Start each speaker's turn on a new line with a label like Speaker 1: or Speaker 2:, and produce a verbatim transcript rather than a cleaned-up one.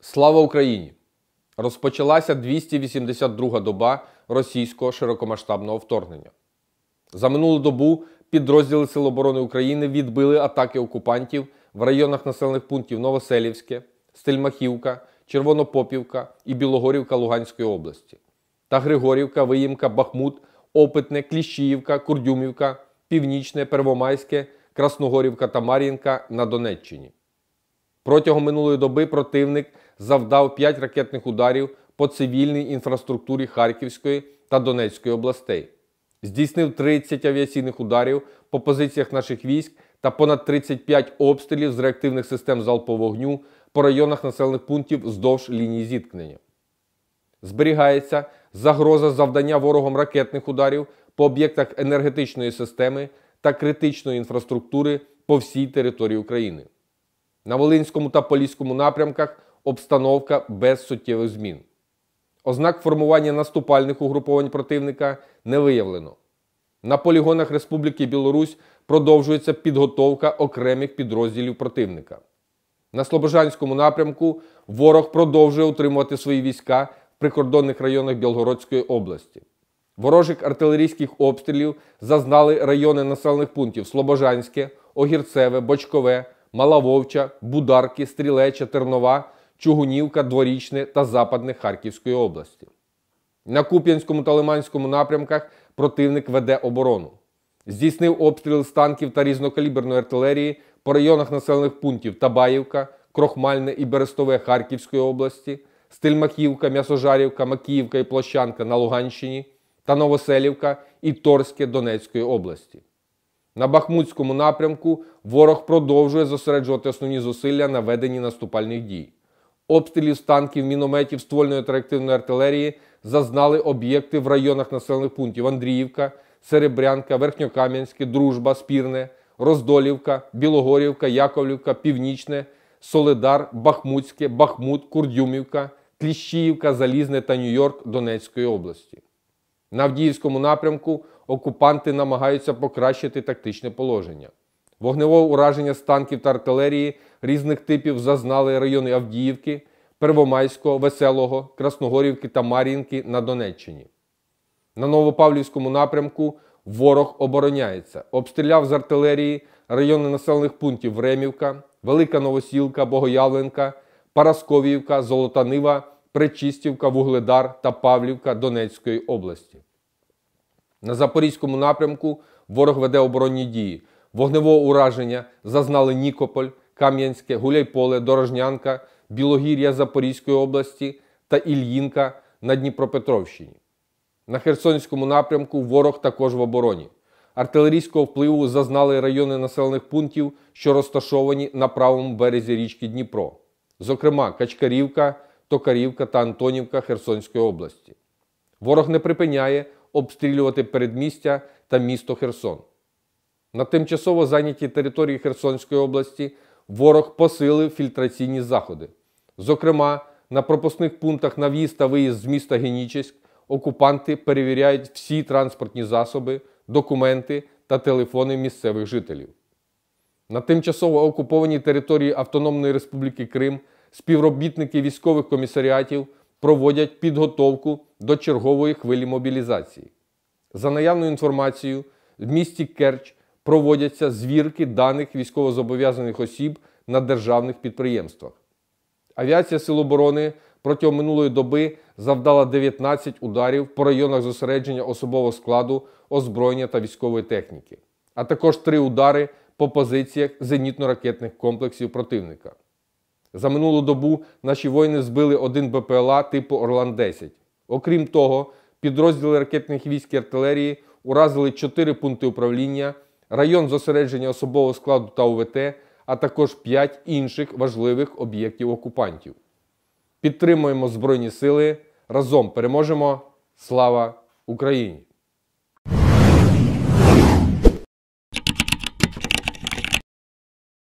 Speaker 1: Слава Україні! Розпочалася двісті вісімдесят друга доба російського широкомасштабного вторгнення. За минулу добу підрозділи Сил оборони України відбили атаки окупантів в районах населених пунктів Новоселівське, Стельмахівка, Червонопопівка і Білогорівка Луганської області та Григорівка, Виїмка, Бахмут, Опитне, Кліщіївка, Курдюмівка, Північне, Первомайське, Красногорівка та Мар'їнка на Донеччині. Протягом минулої доби противник завдав п'ять ракетних ударів по цивільній інфраструктурі Харківської та Донецької областей. Здійснив тридцять авіаційних ударів по позиціях наших військ та понад тридцять п'ять обстрілів з реактивних систем залпового вогню по районах населених пунктів вздовж лінії зіткнення. Зберігається загроза завдання ворогом ракетних ударів по об'єктах енергетичної системи та критичної інфраструктури по всій території України. На Волинському та Поліському напрямках обстановка без суттєвих змін. Ознак формування наступальних угруповань противника не виявлено. На полігонах Республіки Білорусь продовжується підготовка окремих підрозділів противника. На Слобожанському напрямку ворог продовжує утримувати свої війська в прикордонних районах Білгородської області. Ворожих артилерійських обстрілів зазнали райони населених пунктів Слобожанське, Огірцеве, Бочкове, Мала Вовча, Бударки, Стрілеча, Тернова, Чугунівка, Дворічне та Западне Харківської області. На Куп'янському та Лиманському напрямках противник веде оборону. Здійснив обстріли з танків та різнокаліберної артилерії по районах населених пунктів Табаївка, Крохмальне і Берестове Харківської області, Стельмахівка, М'ясожарівка, Макіївка і Площанка на Луганщині та Новоселівка і Торське Донецької області. На Бахмутському напрямку ворог продовжує зосереджувати основні зусилля на веденні наступальних дій. Обстрілів з танків, мінометів, ствольної та реактивної артилерії зазнали об'єкти в районах населених пунктів Андріївка, Серебрянка, Верхньокам'янське, Дружба, Спірне, Роздолівка, Білогорівка, Яковлівка, Північне, Солидар, Бахмутське, Бахмут, Курдюмівка, Кліщіївка, Залізне та Нью-Йорк Донецької області. На Авдіївському напрямку окупанти намагаються покращити тактичне положення. Вогневого ураження з танків та артилерії різних типів зазнали райони Авдіївки, Первомайського, Веселого, Красногорівки та Мар'їнки на Донеччині. На Новопавлівському напрямку ворог обороняється. Обстріляв з артилерії райони населених пунктів Времівка, Велика Новосілка, Богоявленка, Парасковіївка, Золота Нива, Пречистівка, Вугледар та Павлівка Донецької області. На Запорізькому напрямку ворог веде оборонні дії. Вогневого ураження зазнали Нікополь, Кам'янське, Гуляйполе, Дорожнянка, Білогір'я Запорізької області та Ільїнка на Дніпропетровщині. На Херсонському напрямку ворог також в обороні. Артилерійського впливу зазнали райони населених пунктів, що розташовані на правому березі річки Дніпро. Зокрема, Качкарівка, Токарівка та Антонівка Херсонської області. Ворог не припиняє обстрілювати передмістя та місто Херсон. На тимчасово зайнятій території Херсонської області ворог посилив фільтраційні заходи. Зокрема, на пропускних пунктах на в'їзд та виїзд з міста Генічеськ окупанти перевіряють всі транспортні засоби, документи та телефони місцевих жителів. На тимчасово окупованій території Автономної Республіки Крим співробітники військових комісаріатів проводять підготовку до чергової хвилі мобілізації. За наявною інформацією, в місті Керч проводяться звірки даних військовозобов'язаних осіб на державних підприємствах. Авіація Сил оборони протягом минулої доби завдала дев'ятнадцять ударів по районах зосередження особового складу, озброєння та військової техніки, а також три удари по позиціях зенітно-ракетних комплексів противника. За минулу добу наші воїни збили один Б П Л А типу Орлан десять. Окрім того, підрозділи ракетних військ і артилерії уразили чотири пункти управління, район зосередження особового складу та У В Т, а також п'ять інших важливих об'єктів окупантів. Підтримуємо Збройні сили, разом переможемо! Слава Україні!